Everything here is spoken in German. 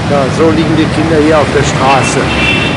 Ja, so liegen die Kinder hier auf der Straße.